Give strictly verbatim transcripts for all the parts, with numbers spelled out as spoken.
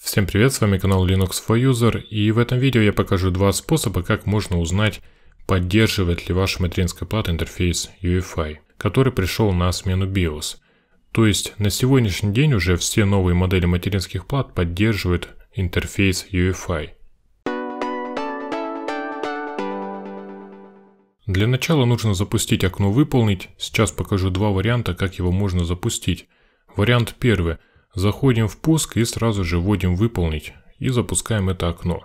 Всем привет, с вами канал Linux for User, и в этом видео я покажу два способа, как можно узнать, поддерживает ли ваша материнская плата интерфейс ю эф ай, который пришел на смену биос. То есть на сегодняшний день уже все новые модели материнских плат поддерживают интерфейс ю эф ай. Для начала нужно запустить окно «Выполнить». Сейчас покажу два варианта, как его можно запустить. Вариант первый. Заходим в пуск и сразу же вводим «Выполнить» и запускаем это окно.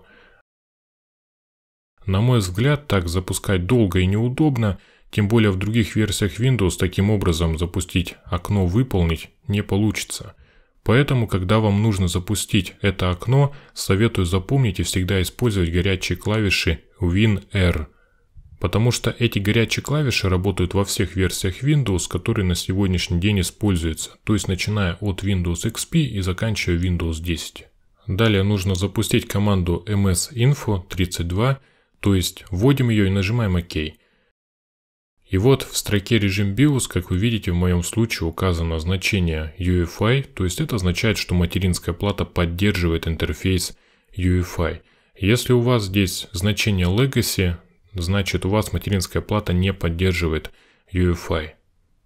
На мой взгляд, так запускать долго и неудобно, тем более в других версиях Windows таким образом запустить окно «Выполнить» не получится. Поэтому, когда вам нужно запустить это окно, советую запомнить и всегда использовать горячие клавиши Win-R. Потому что эти горячие клавиши работают во всех версиях Windows, которые на сегодняшний день используются, то есть начиная от Windows икс пи и заканчивая Windows десять. Далее нужно запустить команду эм эс инфо тридцать два, то есть вводим ее и нажимаем ОК. И вот в строке режим биос, как вы видите, в моем случае указано значение ю эф ай, то есть это означает, что материнская плата поддерживает интерфейс ю эф ай. Если у вас здесь значение Legacy, значит у вас материнская плата не поддерживает ю эф ай.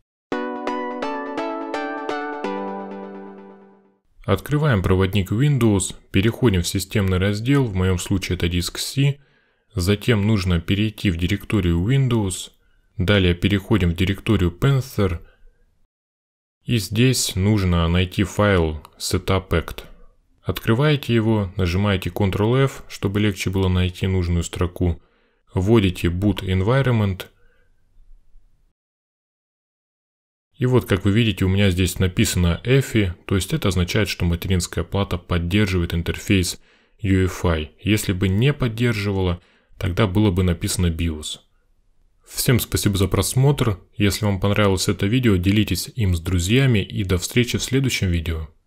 Открываем проводник Windows, переходим в системный раздел, в моем случае это диск C. Затем нужно перейти в директорию Windows. Далее переходим в директорию Panther. И здесь нужно найти файл setup-act. Открываете его, нажимаете контрол эф, чтобы легче было найти нужную строку. Вводите boot environment. И вот, как вы видите, у меня здесь написано эф и, то есть это означает, что материнская плата поддерживает интерфейс ю эф ай. Если бы не поддерживала, тогда было бы написано биос. Всем спасибо за просмотр. Если вам понравилось это видео, делитесь им с друзьями и до встречи в следующем видео.